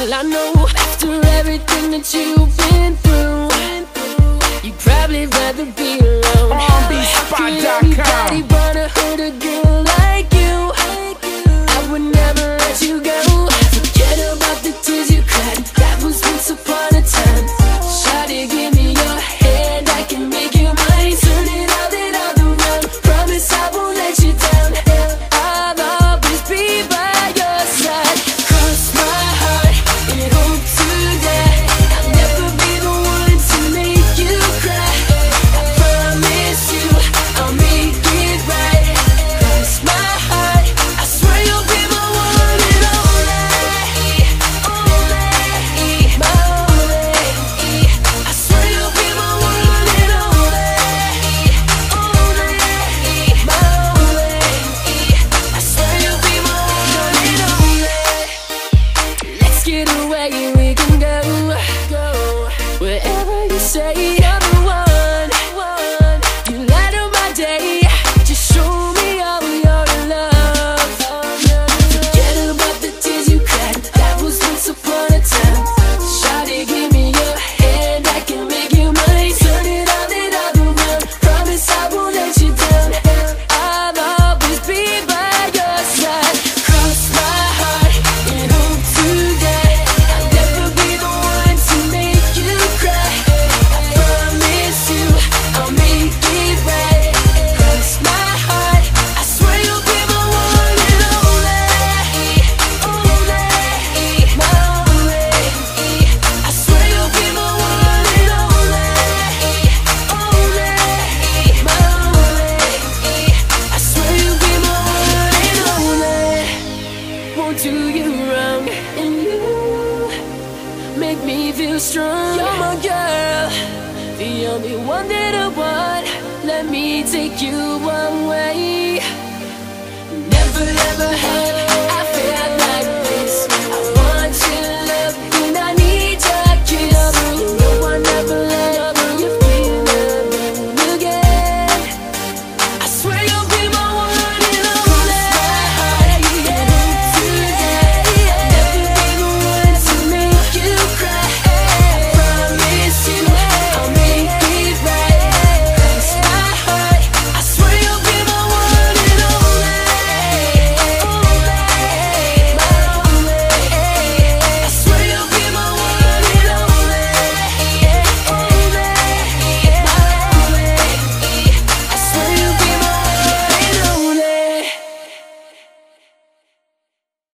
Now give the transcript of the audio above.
Well, I know after everything that you've been through, you'd probably rather be alone. RnBspot.com. Everybody wanna hurt a girl like you. I would never let you go. Forget about the tears you cried. That was once upon a time. Shawty, give me your hand, I can make you mine. Turn it all around. Promise I won't let you down. I'll always be by your side. Cross my heart and hope to die. I'll never be the one to make you cry. I promise you I'll make it right. Cross my heart, I swear you'll be my one and only. My only. I swear you'll be my one and only. My only. I swear you'll be my one and only. Let's get away, we can go wherever you say. You're the one. You light up my day. Just show me all your love. Forget about the tears you cried. That was once upon a time. Shawty, give me your hand, I can make you mine. Turn it all around. Promise I won't let you down. I'll always be by your side. Cross my heart and hope to die. I'll never be the one to make you cry. I promise you I'll make it right. Cross my heart, I swear you'll be my one and only. My only. I swear you'll be my one and only. My only. I swear you'll be my one and only. Won't do you wrong, and you make me feel strong. You're my girl, the only one that I want. Let me take you one way. Never ever have